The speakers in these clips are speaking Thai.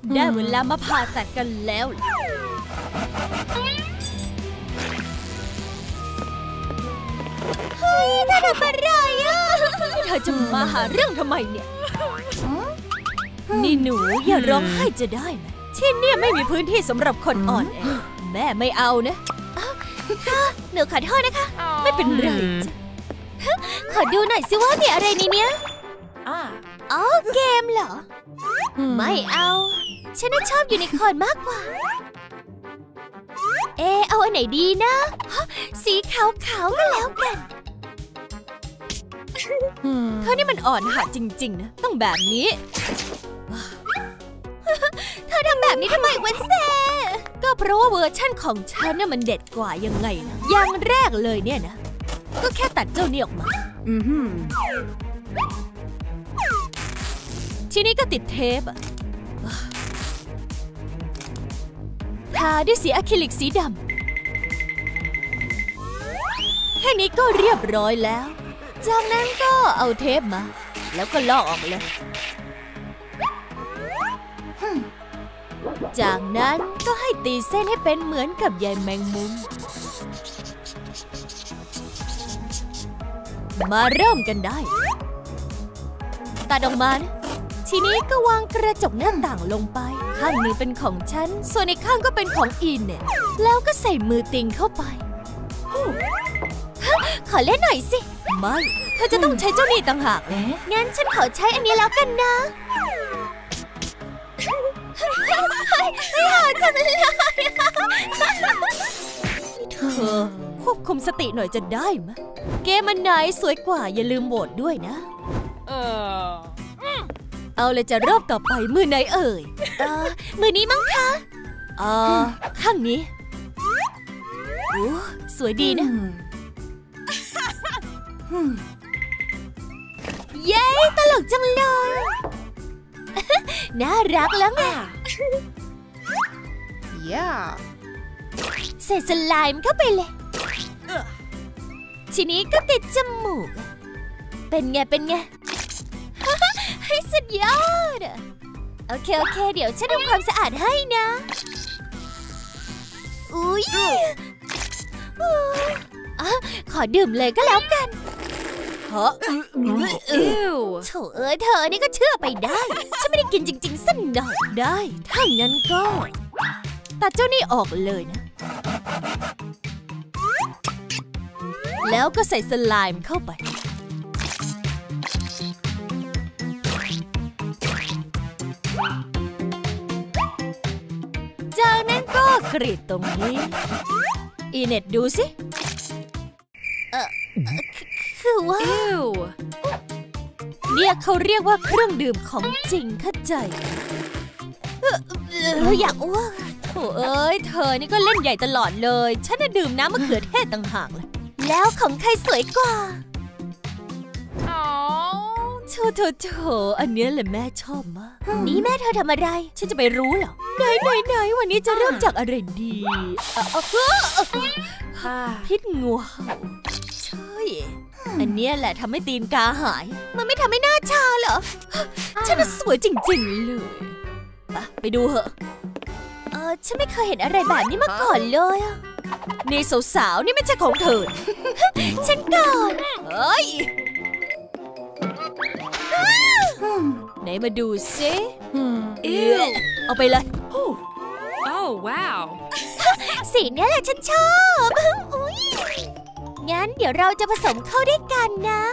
ได้เวลามาผ่าตัดกันแล้วเฮ้ยเธอทำอะไรอ่ะเธอจะมาหาเรื่องทำไมเนี่ยนี่หนูอย่าร้องไห้จะได้ไหมที่นี่ไม่มีพื้นที่สำหรับคนอ่อนแอแม่ไม่เอานะค่ะหนูขอโทษนะคะไม่เป็นไรจ้ะขอดูหน่อยสิว่ามีอะไรในเนี้ยอ๋อเกมเหรอไม่เอาฉันชอบยูนิคอร์นมากกว่าเอาอันไหนดีนะสีขาวๆก็แล้วกันเธอนี่มันอ่อนหัดจริงๆนะต้องแบบนี้เธอทำแบบนี้ทำไมเวนเซ่ก็เพราะว่าเวอร์ชั่นของฉันน่ะมันเด็ดกว่ายังไงนะอย่างแรกเลยเนี่ยนะก็แค่ตัดเจ้านี่ออกมาทีนี้ก็ติดเทปทาด้วยสีอะคริลิกสีดำแค่นี้ก็เรียบร้อยแล้วจากนั้นก็เอาเทปมาแล้วก็ลอกออกมาเลยจากนั้นก็ให้ตีเส้นให้เป็นเหมือนกับใยแมงมุมมาเริ่มกันได้ตัดออกมานะทีนี้ก็วางกระจกหน้าต่างลงไปข้างหนึ่งเป็นของฉันส่วนอีกข้างก็เป็นของอีนเนี่ยแล้วก็ใส่มือติงเข้าไปขอเล่นหน่อยสิไม่เธอจะต้องใช้เจ้านี่ต่างหากงั้นฉันขอใช้อันนี้แล้วกันนะไม่หาจังเลยเธอควบคุมสติหน่อยจะได้ไหมเกมอันไหนสวยกว่าอย่าลืมโหวตด้วยนะเอาเลยจะรอบต่อไปมือไหนเอ่ยมือนี้มั้งคะข้างนี้โอ้สวยดีนะเย้ตลกจังเลยน่ารักแล้วไงใส่สไลม์เข้าไปเลยทีนี้ก็ติดจมูกเป็นไงให้สุดยอดโอเคเดี๋ยวฉันทำความสะอาดให้นะอุ๊ยขอดื่มเลยก็แล้วกันโถเอ้ยเธอนี่ก็เชื่อไปได้ฉันไม่ได้กินจริงๆสักหน่อยได้ถ้างั้นก็ตัดเจ้านี่ออกเลยนะแล้วก็ใส่สไลม์เข้าไปจากนั้นก็กรีดตรงนี้อีเน็ตดูสิคือว่าเนี่ยเขาเรียกว่าเครื่องดื่มของจริงเข้าใจอยากอ้วกโถ่เอ้ยเธอนี่ก็เล่นใหญ่ตลอดเลยฉันน่ะดื่มน้ำมะเขือเทศต่างหากเลยแล้วของใครสวยกว่าโถอันนี้แหละแม่ชอบมากนี่แม่เธอทำอะไรฉันจะไปรู้เหรอไหนวันนี้จะเริ่มจากอะไรดีพิษงูเห่าใช่อันนี้แหละทำให้ตีนกาหายมันไม่ทำให้หน้าชาเหรอฉันน่ะสวยจริงๆเลยไปดูเหอะฉันไม่เคยเห็นอะไรแบบนี้มาก่อนเลยนี่สาวๆนี่ไม่ใช่ของเธอฉันก่อนเฮ้ยไหนมาดูซิเอาไปเลยว้าวสีนี้แหละฉันชอบงั้นเดี๋ยวเราจะผสมเข้าด้วยกันนะ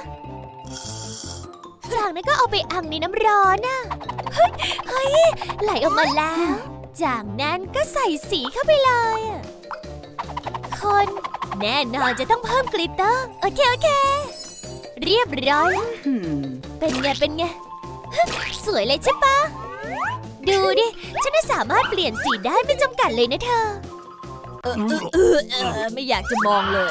จากนั้นก็เอาไปอังในน้ำร้อนเฮ้ยไหลออกมาแล้วจากนั้นก็ใส่สีเข้าไปเลยคนแน่นอนจะต้องเพิ่มกลิตเตอร์โอเคเรียบร้อยเป็นไงสวยเลยใช่ปะดูดิฉันสามารถเปลี่ยนสีได้ไม่จำกัดเลยนะเธอไม่อยากจะมองเลย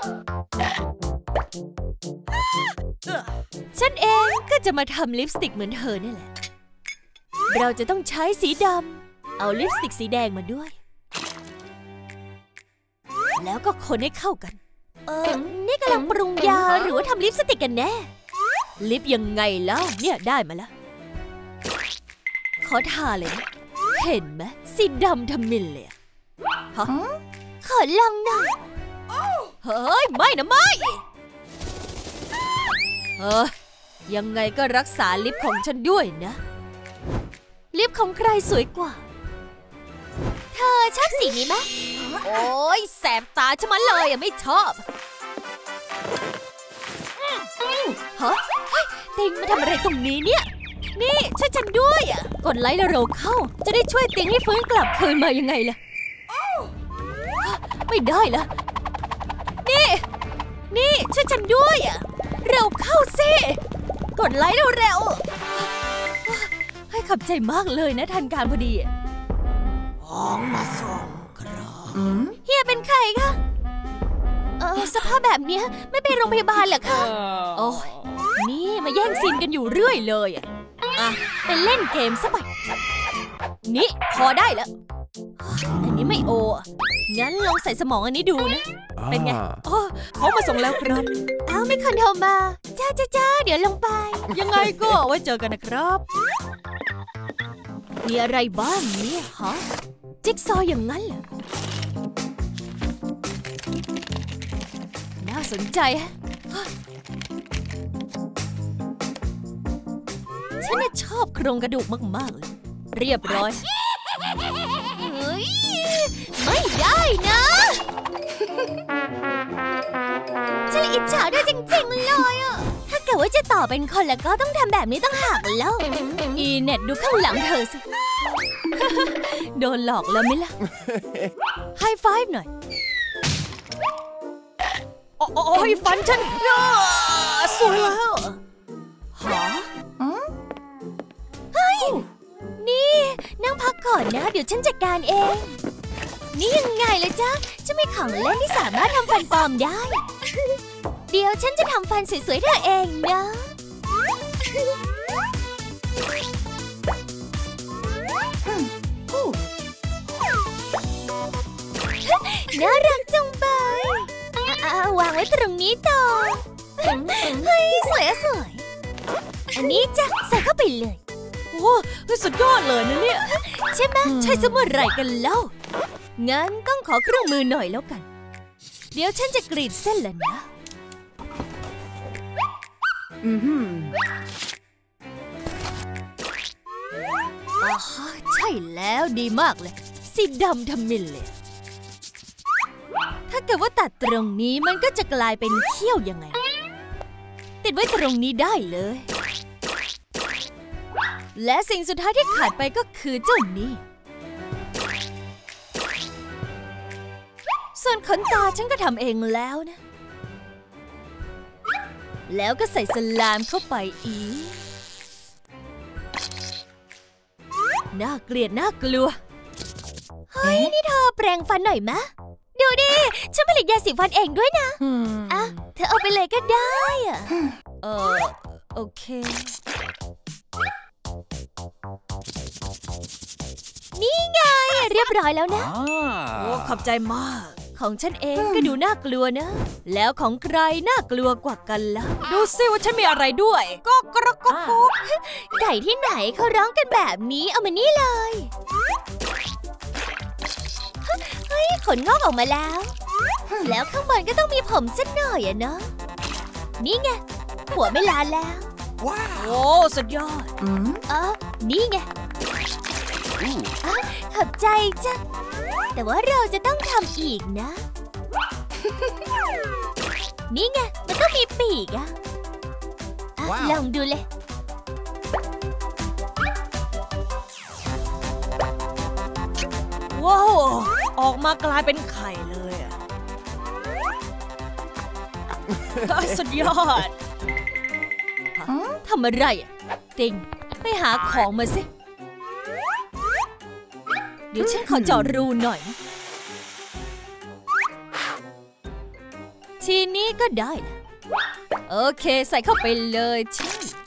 ฉันเองก็จะมาทำลิปสติกเหมือนเธอนี่แหละเราจะต้องใช้สีดำเอาลิปสติกสีแดงมาด้วยแล้วก็คนให้เข้ากันนี่กำลังปรุงยาหรือว่าทำลิปสติกกันแน่ลิปยังไงแล้วเนี่ยได้มาแล้วขอทาเลยนะเห็นไหมสีดำทำมินเลยฮะขอลองหน่อยเฮ้ยไม่นะไม่ยังไงก็รักษาลิปของฉันด้วยนะลิปของใครสวยกว่าเธอชอบสีนี้ไหมโอ้ยแสบตาฉันมาเลยไม่ชอบฮะติงมาทำอะไรตรงนี้เนี่ยนี่ช่วยฉันด้วยกดไลค์แล้วเร็วเข้าจะได้ช่วยติงให้ฟื้นกลับคืนมายังไงล่ะไม่ได้ละนี่ช่วยฉันด้วยเร็วเข้าสิกดไลค์เร็วๆให้ขับใจมากเลยนะทันการพอดีของมาส่งครับเฮียเป็นใครคะสภาพแบบนี้ไม่ไปโรงพยาบาลเหรอคะโอ้ยนี่มาแย่งซีนกันอยู่เรื่อยเลยไปเล่นเกมซะไปนี่พอได้แล้วอันนี้ไม่โองั้นลองใส่สมองอันนี้ดูนะเป็นไงเขามาส่งแล้วครับไม่คนโทรมาจ้าเดี๋ยวลงไปยังไงก็ไว้เจอกันนะครับมีอะไรบ้างเนี่ยฮะจิ๊กซอว์อย่างนั้นเหรอน่าสนใจฮะฉันน่ะชอบโครงกระดูกมากๆเลยเรียบร้อยเฮ้ยไม่ได้นะฉันอิจฉาด้วยจริงๆเลยถ้าเกิดว่าจะต่อเป็นคนแล้วก็ต้องทำแบบนี้ต้องหักแล้วอีเน็ตดูข้างหลังเธอสิโดนหลอกแล้วไหมล่ะไฮไฟว์หน่อยโอ้ยฟันฉันสวยแล้วฮะเฮ้ยนี่นั่งพักก่อนนะเดี๋ยวฉันจัดการเองนี่ยังไงล่ะจ๊ะจะมีของเล่นที่สามารถทำฟันปลอมได้เดี๋ยวฉันจะทำฟันสวยๆเธอเองนะน่ารักจังไปวางไว้ตรงนี้ต่อเฮ้ยสวยอันนี้จ้ะใส่เข้าไปเลยโอ้สุดยอดเลยนะเนี่ยใช่ไหมใช่สมุดไรกันเล่างั้นต้องขอเครื่องมือหน่อยแล้วกันเดี๋ยวฉันจะกรีดเส้นแล้วนะใช่แล้วดีมากเลยสีดำทำมินเลยถ้าเกิดว่าตัดตรงนี้มันก็จะกลายเป็นเขี้ยวยังไงติดไว้ตรงนี้ได้เลยและสิ่งสุดท้ายที่ขาดไปก็คือเจ้านี้ส่วนขนตาฉันก็ทำเองแล้วนะแล้วก็ใส่สลามเข้าไปอีกน่าเกลียดน่ากลัวเฮ้ยนี่เธอแปรงฟันหน่อยมะดูดิฉันผลิตยาสีฟันเองด้วยนะเธอเอาไปเลยก็ได้โอเคนี่ไงเรียบร้อยแล้วนะโอ้ขอบใจมากของฉันเองก็ดูน่ากลัวนะแล้วของใครน่ากลัวกว่ากันล่ะดูสิว่าฉันมีอะไรด้วยก็กระกกไก่ที่ไหนเขาร้องกันแบบนี้เอามานี่เลยเฮ้ยขนงอกออกมาแล้วแล้วข้างบนก็ต้องมีผมสักหน่อยเนาะนี่ไงหัวไม่ล้านแล้วว้าวโอ้สุดยอดนี่ไงขอบใจจ้ะแต่ว่าเราจะต้องทำอีกนะนี่ไงมันต้องมีปีกลองดูเลยว้าวออกมากลายเป็นไข่เลยสุดยอดทำอะไรติงไปหาของมาสิเดี๋ยวฉันขอเจาะรูหน่อยนะทีนี้ก็ได้นะโอเคใส่เข้าไปเลยชิ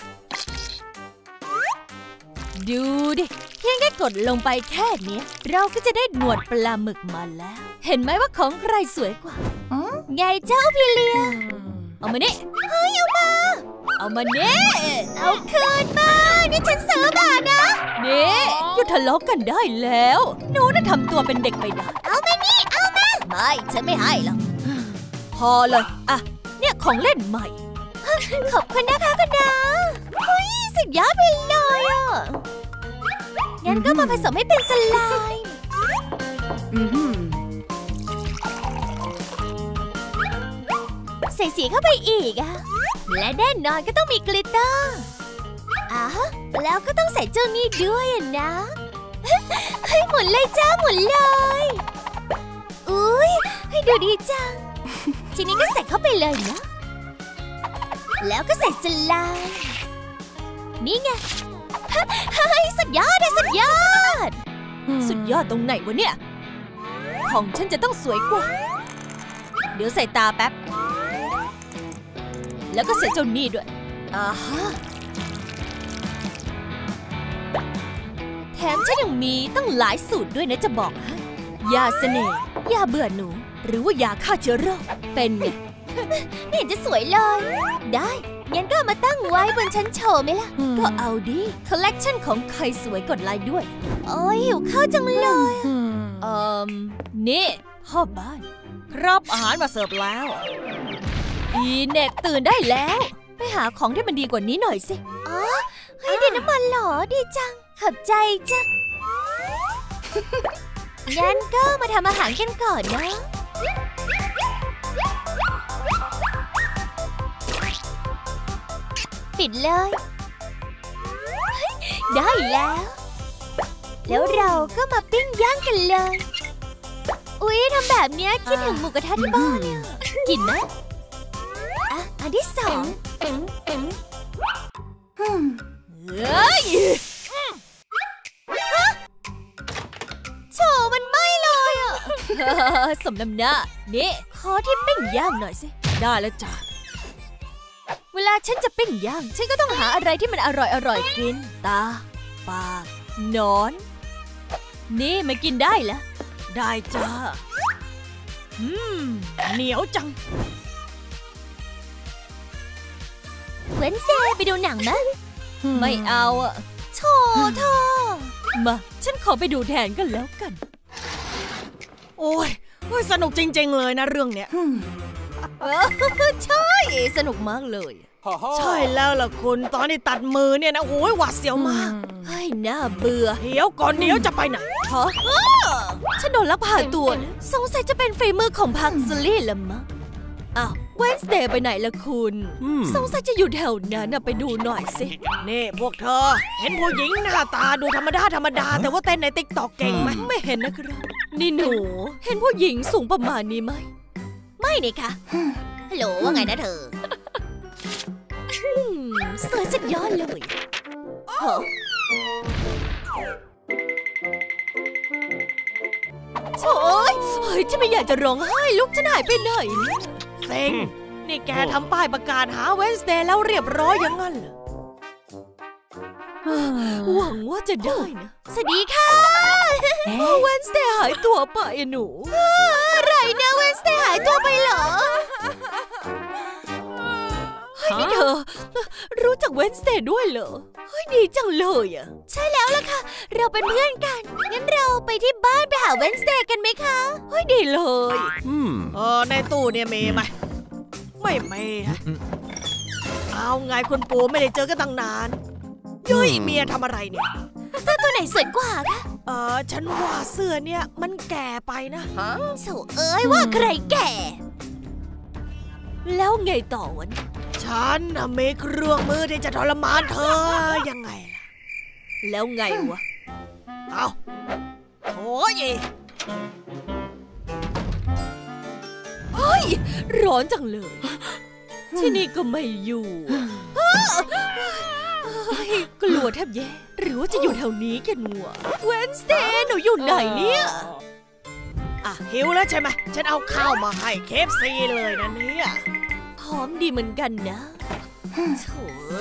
ดูดิเพียงแค่กดลงไปแค่นี้เราก็จะได้หนวดปลาหมึกมาแล้วเห็นไหมว่าของใครสวยกว่าไงเจ้าพี่เลียเอามานี่เฮ้ยเอามานี่เอาคืนมานี่ฉันซื้อมานะนี่หยุดทะเลาะกันได้แล้วหนูน่ะทำตัวเป็นเด็กไปได้เอามานี่เอามาไม่ฉันไม่ให้หรอกพอเลยอ่ะเนี่ยของเล่นใหม่ขอบคุณนะคะคุณน้าเฮ้ยสุดยอดไปเลยอ่ะงั้นก็มาผสมให้เป็นสไลม์ใส่สีเข้าไปอีกอ่ะและแน่นอนก็ต้องมีกลิตเตอร์แล้วก็ต้องใส่เจ้านี่ด้วยนะให้หมุนเลยจ้าหมุนเลยอุ้ยให้ดูดีจังทีนี้ก็ใส่เข้าไปเลยนะแล้วก็ใส่สไลม์นี่ไงเฮ้ยสุดยอดเลยสุดยอดสุดยอดตรงไหนวะเนี่ยของฉันจะต้องสวยกว่าเดี๋ยวใส่ตาแป๊บแล้วก็ใส่เจ้านี่ด้วยแถมฉันยังมีตั้งหลายสูตรด้วยนะจะบอกให้ยาเสน่ห์ยาเบื่อหนูหรือว่ายาฆ่าเชื้อโรคเป็นไงไม่เห็นจะสวยเลยได้งั้นก็มาตั้งไว้บนชั้นโชว์ไหมล่ะก็เอาดิคอลเลกชันของใครสวยกดไลค์ด้วยโอ้ยหิวข้าวจังเลยนี่พ่อบ้านครับอาหารมาเสิร์ฟแล้วอีเน็ตตื่นได้แล้วไปหาของที่มันดีกว่านี้หน่อยสิเฮ้ยดินน้ำมันหรอดีจังขอบใจจ้ะงั้นก็มาทำอาหารกันก่อนนะปิดเลยได้แล้วเราก็มาปิ้งย่างกันเลยอุ๊ยทำแบบนี้คิดถึงหมูกระทะที่บ้านเนี่ยกินนะอันที่สองเฮ้ยโฉมันไหม้เลยอ่ะสมน้ำหน้านี่ขอที่ปิ้งย่างหน่อยสิได้แล้วจ้ะเวลาฉันจะปิ้งย่างฉันก็ต้องหาอะไรที่มันอร่อยกินตาปากนอนนี่มากินได้แล้วได้จ้าเหนียวจังเว้นเซไปดูหนังมั้ยไม่เอาอ่ะโธ่มาฉันขอไปดูแทนกันแล้วกันโอ้ยสนุกจริงๆเลยนะเรื่องเนี้ยใช่สนุกมากเลยใช่แล้วล่ะคุณตอนที่ตัดมือเนี่ยนะโอ้ยหวาดเสียวมากเฮ้ยน่าเบื่อเดี๋ยวก่อนเดี๋ยวจะไปไหนฉันโดนลักพาตัวสงสัยจะเป็นฝีมือของพักซลี่ละมั้งเวนส์เดย์ไปไหนล่ะคุณสงสัยจะอยู่แถวนั้นไปดูหน่อยสินี่พวกเธอเห็นผู้หญิงหน้าตาดูธรรมดาแต่ว่าเต้นในติ๊กต็อกเก่งไหมไม่เห็นนะครับนี่หนูเห็นผู้หญิงสูงประมาณนี้ไหมไม่นี่ค่ะฮัลโหลว่าไงนะเธอสวยสุดยอดเลยโอ้ยฉันไม่อยากจะร้องไห้ลูกฉันหายไปไหนเซ็งนี่แกทำป้ายประกาศหาเวนส์เดย์แล้วเรียบร้อยอย่างนั้นเหรอหวังว่าจะได้นะสวัสดีค่ะเวนส์เดย์หายตัวไปหนูอะไรนะเวนส์เดย์หายตัวไปเหรอเฮ้ยนี่เธอรู้จักเวนส์เดย์ด้วยเหรอเฮ้ยดีจังเลยอ่ะใช่แล้วล่ะค่ะเราเป็นเพื่อนกันงั้นเราไปที่บ้านไปหาเวนส์เดย์กันไหมคะเฮ้ยดีเลยในตู้เนี่ยมีไหมไม่มีเอาไงคุณปู่ไม่ได้เจอกันตั้งนานยุ้ยเมียทำอะไรเนี่ยเสื้อตัวไหนสวยกว่าคะฉันว่าเสื้อเนี่ยมันแก่ไปนะโถ่เอ้ยว่าใครแก่แล้วไงต่อวะฉันมีเครื่องมือที่จะทรมานเธอยังไงล่ะแล้วไงวะเอาโถ่เฮ้ยร้อนจังเลยที่นี่ก็ไม่อยู่กลัวแทบแย่หรือว่าจะอยู่แถวนี้กันวะเวนส์เดย์หนูอยู่ไหนเนี่ยหิวแล้วใช่ไหมฉันเอาข้าวมาให้KFCเลยนะเนี่ยหอมดีเหมือนกันนะโถ่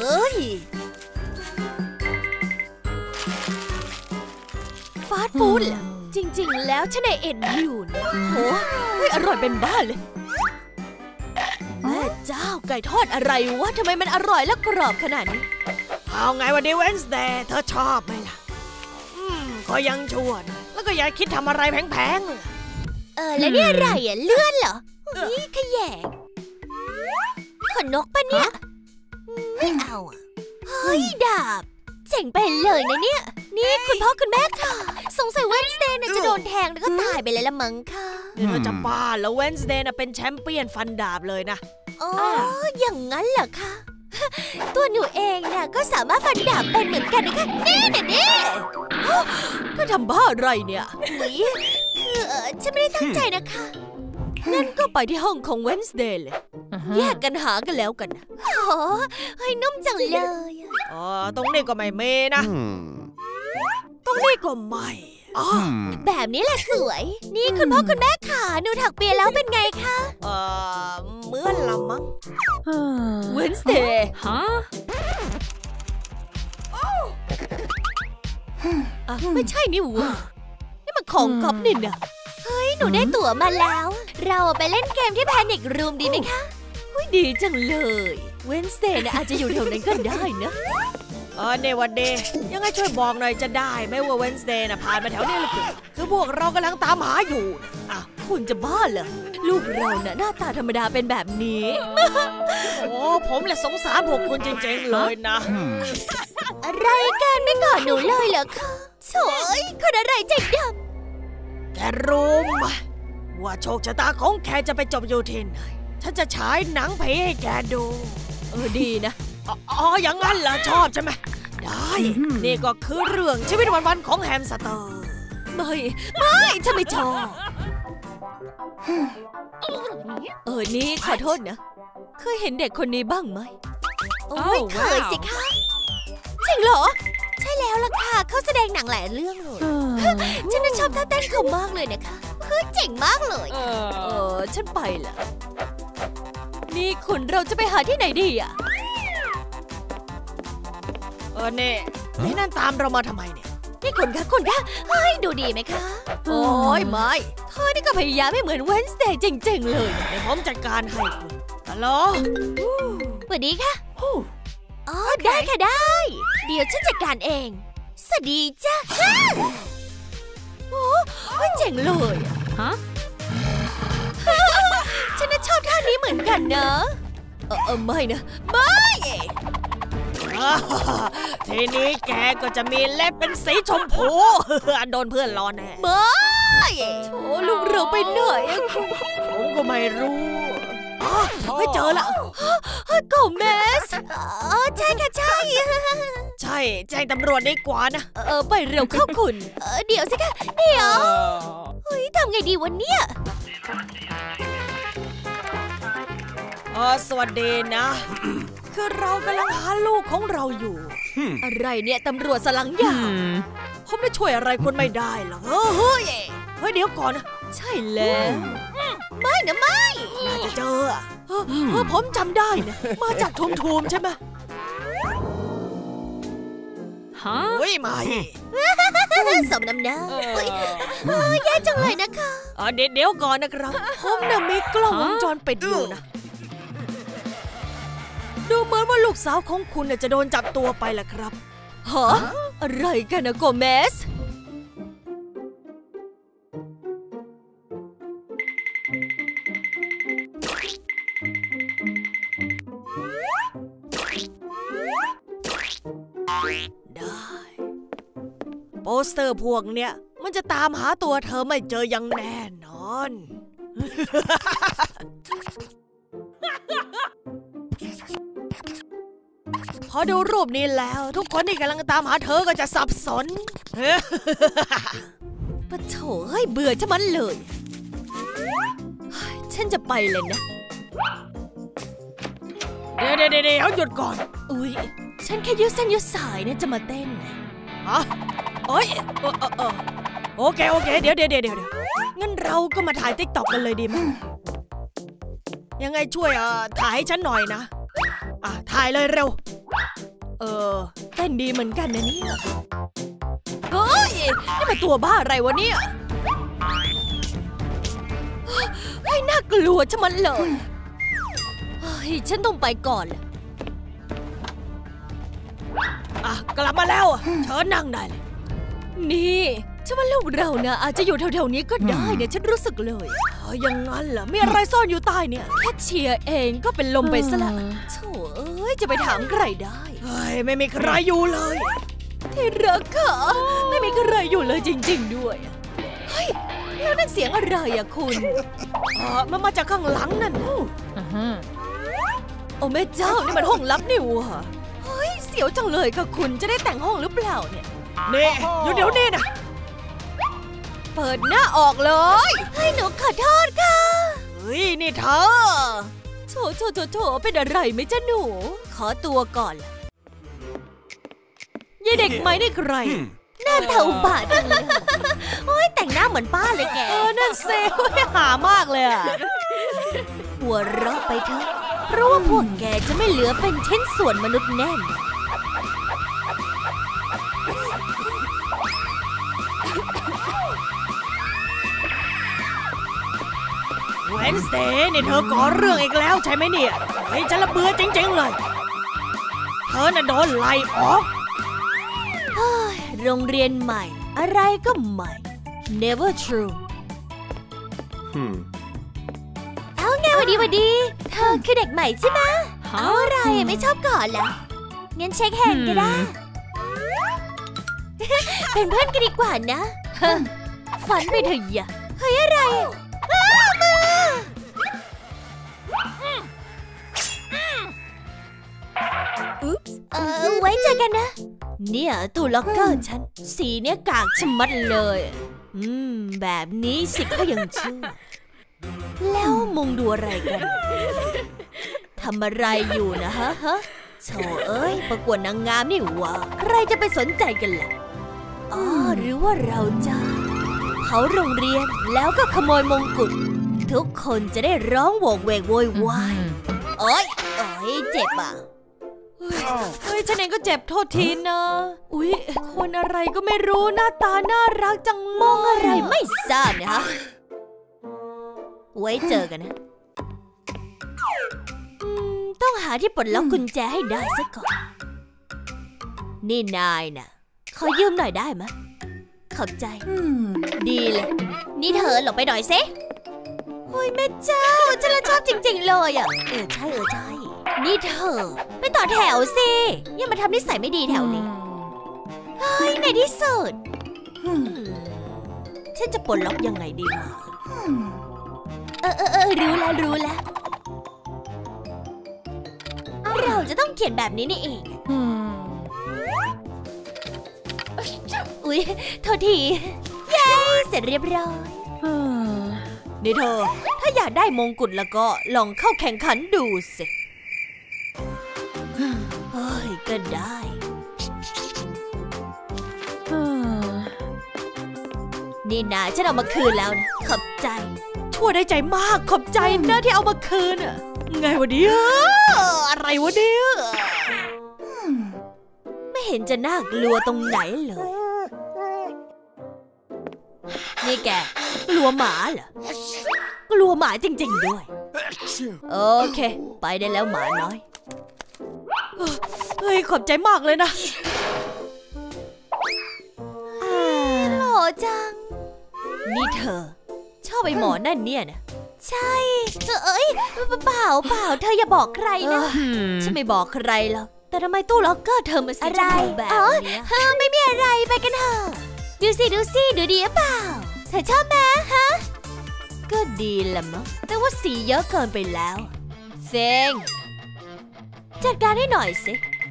ฟาสต์ฟู้ดเหรอจริงๆแล้วฉันเอ็นอยู่นะโอ้ยอร่อยเป็นบ้าเลยแม่เจ้าไก่ทอดอะไรวะทำไมมันอร่อยและกรอบขนาดนี้เอาไงวันนี้เวนส์เดย์เธอชอบไหมล่ะก็ยังชั่วนะแล้วก็อย่าคิดทำอะไรแพงๆแล้วนี่อะไรอ่ะเลื่อนเหรอนี่ขยงขนนกปะเนี่ยไม่เอาอ่ะเฮ้ยดาบเจ๋งไปเลยนะเนี่ยนี่คุณพ่อคุณแม่ค่ะสงสัยเวนส์เดย์จะโดนแทงแล้วก็ตายไปเลยละมั้งค่ะเธอจะบ้าแล้วเวนส์เดย์เป็นแชมเปี้ยนฟันดาบเลยนะอ๋ออย่างนั้นเหรอคะตัวหนูเองน่ะก็สามารถฟันดาบเป็นเหมือนกันนะคะนี่ก็ทำบ้าอะไรเนี่ยคือฉันไม่ได้ตั้งใจนะคะงั้นก็ไปที่ห้องของเวนส์เดย์เลยแยกกันหากันแล้วกันนะโอ้ยนุ่มจังเลยตรงนี้ก็ไม่เมนะตรงนี้ก็ไม่แบบนี้แหละสวยนี่คุณพ่อคุณแม่ขาหนูถักเปียแล้วเป็นไงคะเหมือนละมั้งเวนส์เดย์ฮะไม่ใช่นี่หว่านี่มันของก๊อปนี่นะเฮ้ยหนูได้ตั๋วมาแล้วเราไปเล่นเกมที่แพนิครูมดีไหมคะดีจังเลยเวนส์เดย์อาจจะอยู่แถวนั้นก็ได้นะในวันเดย์ยังไงช่วยบอกหน่อยจะได้ไหมว่าเวนส์เดย์ผ่านมาแถวนี้หรือเปล่าคือพวกเรากำลังตามหาอยู่คุณจะบ้าเหรอลูกเราหน้าตาธรรมดาเป็นแบบนี้ผมเลยสงสารพวกคุณจริงๆเลยนะอะไรกันไม่กอดหนูเลยเหรอคะโถ่คนอะไรใจดำแกรู้ไหมว่าโชคชะตาของแกจะไปจบอยู่ที่ไหนฉันจะฉายหนังผีให้แกดูดีนะอย่างนั้นเหรอชอบใช่ไหมได้นี่ก็คือเรื่องชีวิตวันๆของแฮมสเตอร์ไม่ฉันไม่ชอบนี่ขอโทษนะเคยเห็นเด็กคนนี้บ้างไหมเคยสิคะจริงเหรอใช่แล้วล่ะค่ะเขาแสดงหนังหลายเรื่องเลยฉันชอบท่าเต้นเขามากเลยนะคะคือเจ๋งมากเลยฉันไปละนี่คุณเราจะไปหาที่ไหนดีอ่ะนี่นั่นตามเรามาทำไมเนี่ยนี่คุณคะให้ดูดีไหมคะโอ้ยไม่เธอนี่ก็พยายามไม่เหมือนเวนส์เดย์จริงๆเลยเดี๋ยวผมจัดการให้คุณฮัลโหลสวัสดีค่ะได้ค่ะได้เดี๋ยวฉันจัดการเองสวัสดีจ้ะโอ้เจ๋งเลยฮะฉันน่ะชอบท่านี้เหมือนกันนะไม่นะไม่ทีนี้แกก็จะมีเล็บเป็นสีชมพูโดนเพื่อนล้อแน่ไม่โอ้ลูกเราไปไหนผมก็ไม่รู้ไม่เจอละโกเมสใช่ค่ะใช่แจ้งตำรวจดีกว่านะไปเร็วเข้าคุณเดี๋ยวสิคะเดี๋ยวทำไงดีวันเนี้ยสวัสดีนะคือเรากำลังหาลูกของเราอยู่อะไรเนี่ยตำรวจสลังยาผมจะช่วยอะไรคุณไม่ได้หรอกเฮ้ยเดี๋ยวก่อนนะใช่แล้วไม่นะไม่น่าจะเจอผมจำได้นะมาจากทุมใช่ไหมฮะไม่สมน้ำหน้าแย่จังเลยนะคะเดี๋ยวก่อนนะครับผมน่ะมีกล้องวงจรปิดอยู่นะดูเหมือนว่าลูกสาวของคุณจะโดนจับตัวไปแหละครับอะไรกันนะโกเมสได้โปสเตอร์พวกเนี้ยมันจะตามหาตัวเธอไม่เจออย่างแน่นอนพอดูรูปนี้แล้วทุกคนที่กำลังตามหาเธอก็จะสับสนปะโถเบื่อจะมันเลยฉันจะไปเลยนะเดี๋ยวหยุดก่อนฉันแค่ยืดเส้นยืดสายนะจะมาเต้นโอเคเดี๋ยวงั้นเราก็มาถ่ายติ๊กต็อกกันเลยดีไหมยังไงช่วยถ่ายให้ฉันหน่อยนะถ่ายเลยเร็วเต้นดีเหมือนกันนะเนี่ยนี่มันตัวบ้าอะไรวะเนี่ยน่ากลัวชะมัดเลยฉันต้องไปก่อนกลับมาแล้วเชิญนั่งได้เลยนี่ฉันว่าลูกเรานะอาจจะอยู่แถวๆนี้ก็ได้เนี่ยฉันรู้สึกเลยอย่างนั้นเหรอมีอะไรซ่อนอยู่ใต้เนี่ยแค่เชียร์เองก็เป็นลมไปซะละโถ่เอ้ยจะไปถามใครได้เฮ้ยไม่มีใครอยู่เลยที่รักค่ะไม่มีใครอยู่เลยจริงๆด้วยเฮ้ยแล้วนั่นเสียงอะไรอะคุณมันมาจากข้างหลังนั่นโอ้แม่เจ้านี่มันห้องลับนี่วะเฮ้ยเสียวจังเลยค่ะคุณจะได้แต่งห้องหรือเปล่าเนี่ยนี่เดี๋ยวนี่นะเปิดหน้าออกเลยให้หนูขอโทษค่ะเฮ้ยนี่เธอโถเป็นอะไรไหมจ๊ะหนูขอตัวก่อนยายเด็กไหมนี่ใครหน้าเท่าบาทจังเลยโอ้ยแต่งหน้าเหมือนป้าเลยแกนั่นเซลหามากเลยอะหัวเราะไปเถอะเพราะว่าพวกแกจะไม่เหลือเป็นชิ้นส่วนมนุษย์แน่นเวนสเดย์นี่เธอก่อเรื่องอีกแล้วใช่ไหมเนี่ยเฮ้ยฉันละเบื่อจริงๆเลยเธอน่ะโดนไล่ออกโรงเรียนใหม่อะไรก็ใหม่ never true เอาไงวันดีเธอคือเด็กใหม่ใช่ไหมเอาอะไรไม่ชอบก่อนเหรองั้นเช็คแฮนด์ก็ได้ เป็นเพื่อนกันดีกว่านะฝันไปเถอะอย่าเฮ้ยอะไรไว้เจอกันนะเนี่ยตู้ล็อกเกอร์ฉันสีเนี่ยกากชะมัดเลยแบบนี้สิก็ยังเชื่อแล้วมุงดูอะไรกันทำอะไรอยู่นะฮะโธ่เอ้ยประกวดนางงามนี่วะใครจะไปสนใจกันล่ะอ๋อหรือว่าเราจะเผาโรงเรียนแล้วก็ขโมยมงกุฎทุกคนจะได้ร้องโวกเวกโวยวายโอ๊ยเจ็บอ่ะเฮ้ยฉันเองก็เจ็บโทษทีนะอุ๊ยคนอะไรก็ไม่รู้หน้าตาน่ารักจังมองอะไรไม่ทราบนะฮะไว้เจอกันนะต้องหาที่ปลดล็อกกุญแจให้ได้ซะก่อนนี่นายน่ะขอยืมหน่อยได้ไหมขอบใจดีเลยนี่เธอหลบไปหน่อยสิโอ้ยแม่เจ้าฉันละชอบจริงๆเลยอ่ะใช่นี่เธอไปต่อแถวสิอย่ามาทำนิสัยไม่ดีแถวนี้เฮ้ยในที่สุดฉันจะปลดล็อกยังไงดีวะรู้แล้วเราจะต้องเขียนแบบนี้นี่เองอุ๊ยโทษทีเย้เสร็จเรียบร้อยนี่เธอถ้าอยากได้มงกุฎแล้วก็ลองเข้าแข่งขันดูสิเฮ้ยก็ได้นี่นะฉันเอามาคืนแล้วนะขอบใจช่วยได้ใจมากขอบใจนะที่เอามาคืนอะไงวะเนี่ยอะไรวะเนี่ยไม่เห็นจะน่ากลัวตรงไหนเลยนี่แกกลัวหมาเหรอกลัวหมาจริงๆด้วยโอเคไปได้แล้วหมาน้อยเฮ้ยขอบใจมากเลยนะหล่อจังนี่เธอชอบไอ้หมอนั่นเนี่ยนะใช่เอ้ยเปล่าเธออย่าบอกใครนะฉันไม่บอกใครหรอกแต่ทำไมตู้ล็อกเกอร์เธอมาสีชมพูแบบนี้ไม่มีอะไรไปกันเถอะดูสิดูดีหรือเปล่าเธอชอบไหมฮะก็ดีแหละมั้งแต่ว่าสีเยอะเกินไปแล้วเซ็งจัดการให้หน่อยสิ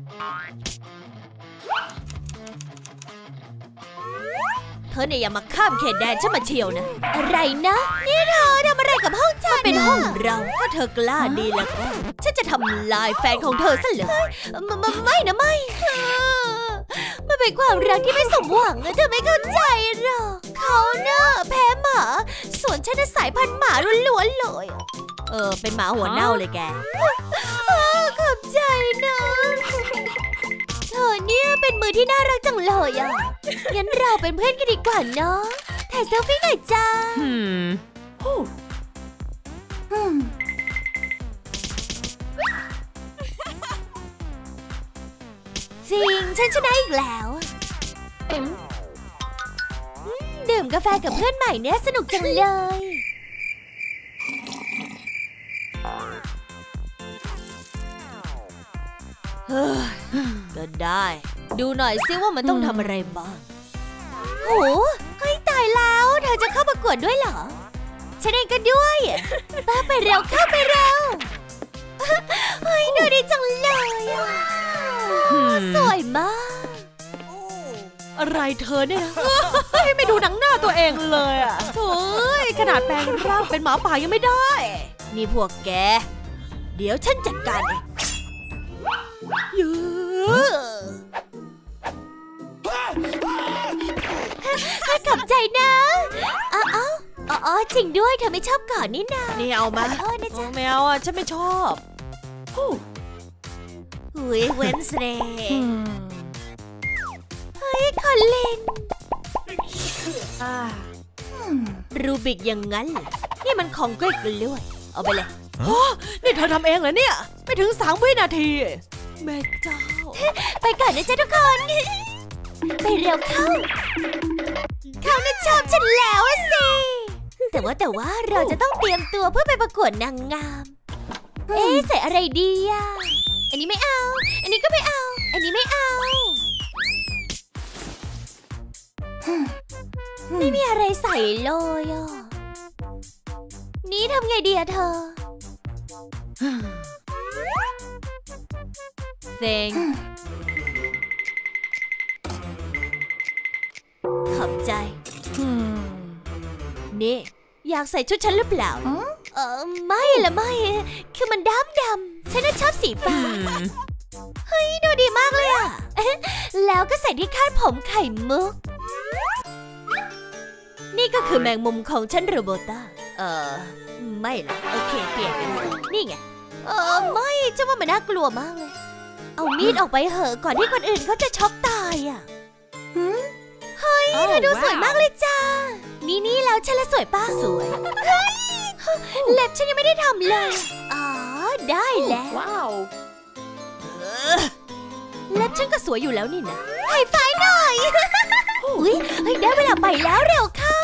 เธอเนี่ยอย่ามาข้ามเขตแดนฉันมาเชียวนะอะไรนะนี่เธอทำอะไรกับห้องฉันเป็นห้องเราถ้าเธอกล้าดีแล้วก็ฉันจะทำลายแฟนของเธอซะเลยไม่นะไม่มันเป็นความรักที่ไม่สมหวังเธอไม่เข้าใจหรอกเขาเนี่ยแพ้หมาส่วนฉันน่ะสายพันธุ์หมาล้วนๆเลยเป็นหมาหัวเน่าเลยแกขอบใจนะเธอเนี่ยเป็นมือที่น่ารักจังเลยอ่ะงั้นเราเป็นเพื่อนกันดีกว่าเนาะถ่ายเซลฟี่หน่อยจ้าจริงฉันชนะอีกแล้วดื่มกาแฟกับเพื่อนใหม่เนี่ยสนุกจังเลยก็ได้ดูหน่อยซิว่ามันต้องทำอะไรบ้างโหเฮ้ยตายแล้วเธอจะเข้าประกวดด้วยเหรอฉันเองก็ด้วยป้าไปเร็วเข้าไปเร็วเฮ้ยดูดีจังเลยสวยมากอะไรเธอเนี่ยไม่ดูหนังหน้าตัวเองเลยอ่ะโถ่ขนาดแปลงร่างเป็นหมาป่ายังไม่ได้นี่พวกแกเดี๋ยวฉันจัดการเองขอบใจนะอ๋อจริงด้วยเธอไม่ชอบก่อนนี่นานี่เอามาแมวอ่ะฉันไม่ชอบเวนส์เดย์เฮ้ยคอลลินรูบิกอย่างงั้นนี่มันของกล้วยเอาไปเลยนี่เธอทำเองเหรอเนี่ยไม่ถึง3 วินาทีแม่เจ้าไปก่อนนะจ๊ะทุกคนไปเร็วเข้าเขาน่ะชอบฉันแล้วสิแต่ว่าเราจะต้องเตรียมตัวเพื่อไปประกวดนางงามใส่อะไรดีอ่ะอันนี้ไม่เอาอันนี้ก็ไม่เอาอันนี้ไม่เอาไม่มีอะไรใส่เลยอ่ะนี่ทำไงดีอะเธอเซ็งขอบใจนี่อยากใส่ชุดฉันหรือเปล่าไม่ละไม่คือมันดำฉันน่ะชอบสีฟ้าเฮ้ยดูดีมากเลยอ่ะแล้วก็ใส่ที่คาดผมไข่มุกนี่ก็คือแมงมุมของฉันโรโบต้าไม่ละโอเคเปลี่ยนกันนี่ไงไม่เจ้าว่ามันน่ากลัวมากเลยเอามีดออกไปเหอะก่อนที่คนอื่นเขาจะช็อกตายอ่ะเฮ้ยเธอดูสวยมากเลยจ้านี่แล้วฉันละสวยป้าสวยเล็บฉันยังไม่ได้ทำเลยได้แล้วว้าวเล็บฉันก็สวยอยู่แล้วนี่นะไฮไฟว์หน่อยอุ้ยได้เวลาไปแล้วเร็วเข้า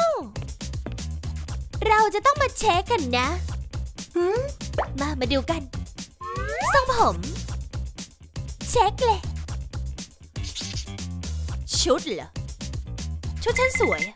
เราจะต้องมาเช็คกันนะมาดูกันทรงผมเช็คเลยชุดเหรอชุดฉันสวย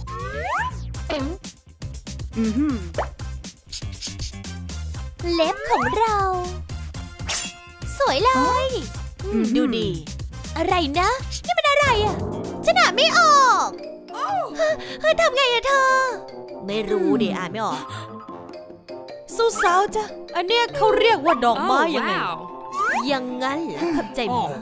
เล็บของเราสวยเลยดูดีอะไรนะนี่มันอะไรอ่ะฉันอ่านไม่ออกทำไงอะเธอไม่รู้ดิอ่านไม่ออกสู้สาวจ้ะอันเนี้ยเขาเรียกว่าดอกไม้ยังไงยังงั้นเหรอขับใจหมด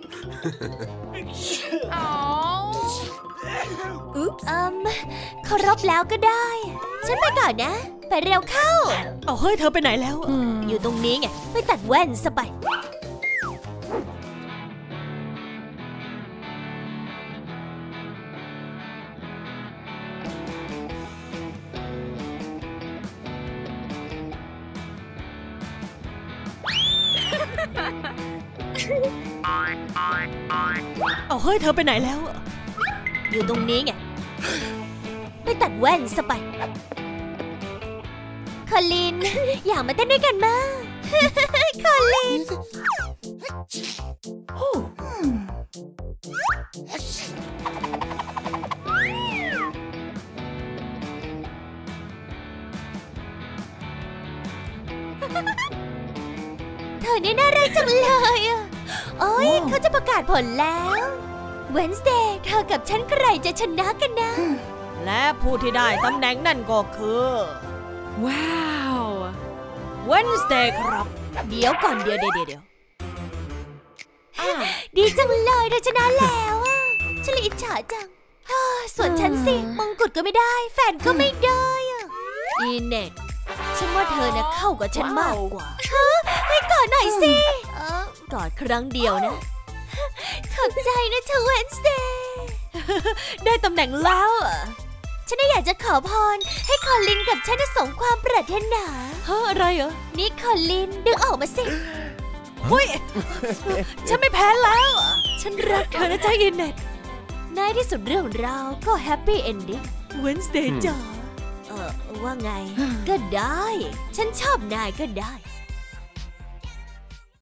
เคารพแล้วก็ได้ฉันไปก่อนนะไปเร็วเข้าเฮ้ยเธอไปไหนแล้วอยู่ตรงนี้ไงไปตัดแว่นซะไปเฮ้ยเธอไปไหนแล้วอยู่ตรงนี้ไงไปตัดแว่นซะไปคอลินอยากมาเต้นด้วยกันมาคอลินเธอนี่น่ารักจังเลยอ่ะโอ้ยเขาจะประกาศผลแล้วเวนส์เดย์เธอกับฉันใครจะชนะกันนะและผู้ที่ได้ตำแหน่งนั่นก็คือว้าวเวนส์เดย์ครับเดี๋ยวก่อนเดี๋ยวดีจังเลยเธอชนะแล้วอ่ะฉันเลยอิจฉาจังส่วนฉันสิมงกุฎก็ไม่ได้แฟนก็ไม่ได้อ่ะอีเน็ตฉันว่าเธอน่ะเข้ากับฉันมากกว่าให้กอดหน่อยสิกอดครั้งเดียวนะขอบใจนะเธอเวนส์เดย์ได้ตำแหน่งแล้วฉันอยากจะขอพรให้คอลินกับฉันสมความปรารถนาอะไรเหรอนี่คอลินดึงออกมาสิเฮ้ยฉันไม่แพ้แล้วฉันรักเธอนะจ๊ะอินเนตในที่สุดเรื่องเราก็แฮปปี้เอนดิ้งเวนสเดย์จ๋าว่าไง ก็ได้ ฉันชอบนายก็ได้